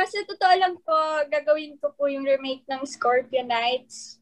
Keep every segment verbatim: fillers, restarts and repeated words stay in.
sa totoo lang po, gagawin ko po yung remake ng Scorpio Nights.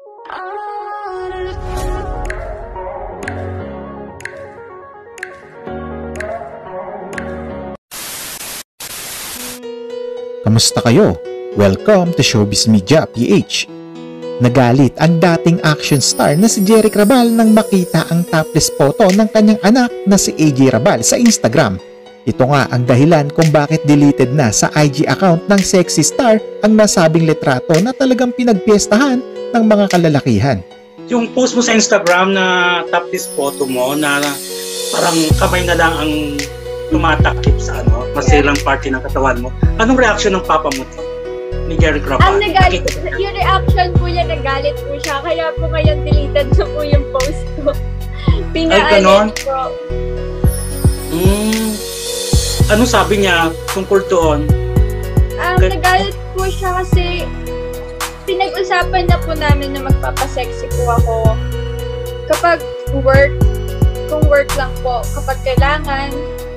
Kamusta kayo? Welcome to Showbiz Media P H. Nagalit ang dating action star na si Jeric Rabal nang makita ang topless photo ng kanyang anak na si A J Rabal sa Instagram. Ito nga ang dahilan kung bakit deleted na sa I G account ng sexy star ang nasabing litrato na talagang pinagpiestahan ng mga kalalakihan. Yung post mo sa Instagram na topless photo mo na parang kamay na lang ang tumatakip sa ano, masilang party ng katawan mo. Anong reaction ng papa mo to? Ni Jeric Rabal? Ang nagalit, yung reaction po niya, nagalit po siya. Kaya po ngayon deleted na po yung post ko. Pinaalit po. Hmm. Ano sabi niya tungkol doon? Ang um, nagalit po siya kasi pinag-usapan na po namin na magpapasexy po ako kapag work, kung work lang po, kapag kailangan.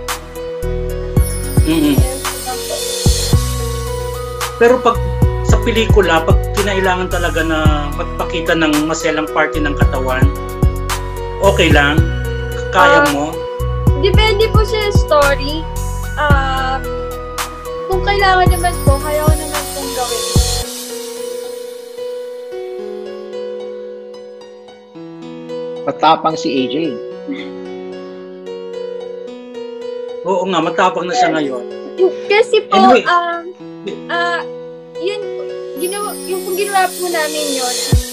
Mm-hmm. Pero pag sa pelikula, pag kinailangan talaga na magpakita ng maselang party ng katawan, okay lang? Kaya uh, mo? Depende po sa story. Uh, kung kailangan naman po, kaya ko naman pong gawin. Matapang si A J. Oo nga, matapang na siya ngayon. Kasi po, anyway, um, uh, yun, ginawa, yung kung ginawa po namin yun,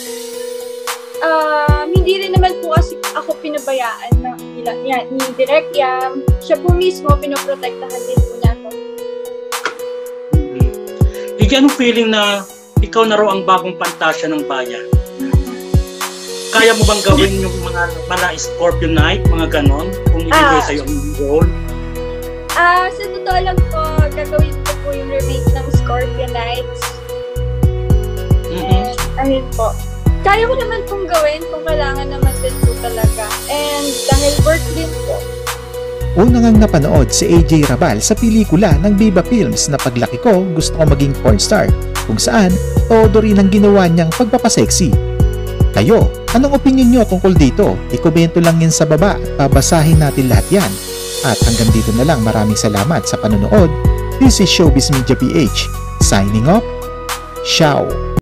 uh, hindi rin naman po kasi ako pinabayaan na nila, yan, ni Direk Yam. Siya po mismo, pinoprotektahan din po niya ako. Mm-hmm. Hindi anong feeling na ikaw na raw ang bagong pantasya ng bayan? Kaya mo bang gawin yung mga, mga Scorpio Night, mga ganon, kung ibigay uh, sa'yo ang role? Ah, uh, sa totoo lang po, gagawin ko po yung remake ng Scorpio Nights. Mm-hmm. And, ayun po. Kaya ko naman pong gawin kung kailangan naman din po talaga. And dahil work din po. Una ngang napanood si A J Rabal sa pelikula ng Viva Films na Paglaki Ko, Gusto Ko Maging Porn Star, kung saan todo rin ang ginawa niyang pagpapaseksi. Kayo, anong opinion niyo tungkol dito? I-komento lang yan sa baba at babasahin natin lahat yan. At hanggang dito na lang, maraming salamat sa panonood. This is Showbiz Media P H. Signing off, ciao!